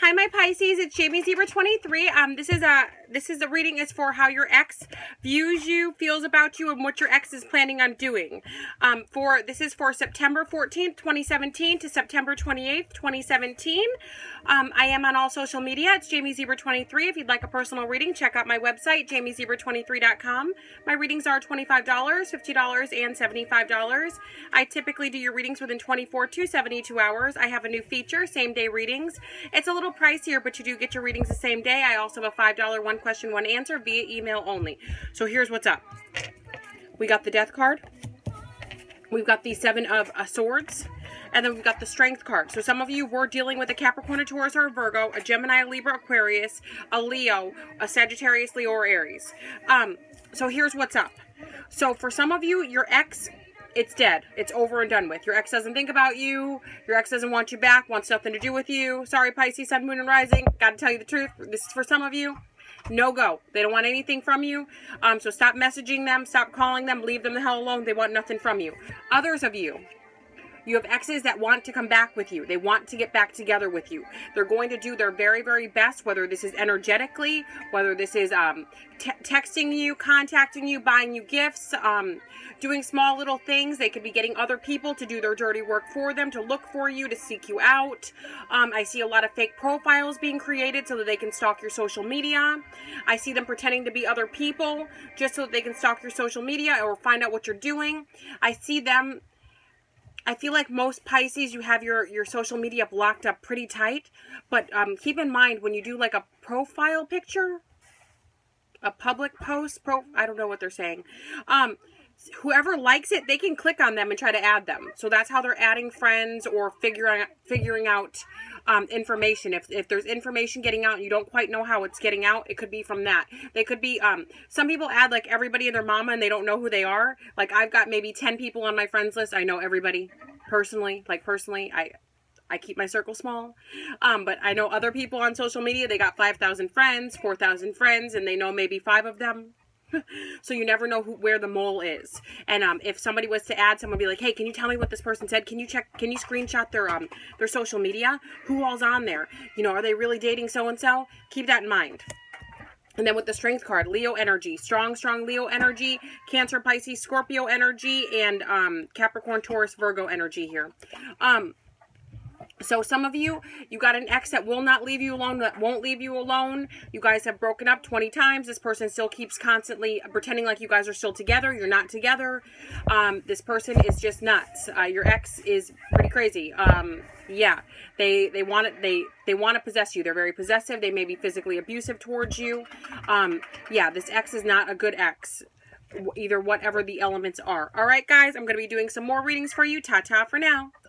Hi, my Pisces. It's Jamie Zebra 23. This is a reading is for how your ex views you, feels about you, and what your ex is planning on doing. This is for September 14th, 2017 to September 28th, 2017. I am on all social media. It's Jamie Zebra 23. If you'd like a personal reading, check out my website, jamiezebra23.com. My readings are $25, $50, and $75. I typically do your readings within 24 to 72 hours. I have a new feature, same-day readings. It's a little pricier, but you do get your readings the same day. I also have a $5 one question, one answer via email only. So here's what's up. We got the Death card. We've got the Seven of Swords. And then we've got the Strength card. So some of you were dealing with a Capricorn, a Taurus, or a Virgo, a Gemini, a Libra, Aquarius, a Leo, a Sagittarius, Leo, or Aries. So here's what's up. So for some of you, your ex, it's dead. It's over and done with. Your ex doesn't think about you. Your ex doesn't want you back, wants nothing to do with you. Sorry, Pisces, Sun, Moon, and Rising. Gotta tell you the truth. This is for some of you. No go. They don't want anything from you. So stop messaging them. Stop calling them. Leave them the hell alone. They want nothing from you. Others of you, you have exes that want to come back with you. They want to get back together with you. They're going to do their very, very best, whether this is energetically, whether this is texting you, contacting you, buying you gifts, doing small little things. They could be getting other people to do their dirty work for them, to look for you, to seek you out. I see a lot of fake profiles being created so that they can stalk your social media. I see them pretending to be other people just so that they can stalk your social media or find out what you're doing. I see them... I feel like most Pisces, you have your social media blocked up pretty tight. But keep in mind, when you do like a profile picture, a public post, I don't know what they're saying. Whoever likes it, they can click on them and try to add them. So that's how they're adding friends or figuring out information. If there's information getting out and you don't quite know how it's getting out, it could be from that. They could be, some people add like everybody and their mama and they don't know who they are. Like I've got maybe 10 people on my friends list. I know everybody personally, I keep my circle small. But I know other people on social media, they got 5,000 friends, 4,000 friends, and they know maybe 5 of them. So you never know where the mole is. And if somebody was to add, someone would be like, hey, can you tell me what this person said? Can you screenshot their social media? Who all's on there? You know, are they really dating so-and-so? Keep that in mind. And then with the Strength card, Leo energy, strong Leo energy, Cancer, Pisces, Scorpio energy, and Capricorn, Taurus, Virgo energy here. So some of you, you got an ex that will not leave you alone, that won't leave you alone. You guys have broken up 20 times. This person still keeps constantly pretending like you guys are still together. You're not together. This person is just nuts. Your ex is pretty crazy. Yeah, they want to possess you. They're very possessive. They may be physically abusive towards you. Yeah, this ex is not a good ex. Either whatever the elements are. All right, guys, I'm going to be doing some more readings for you. Ta-ta for now.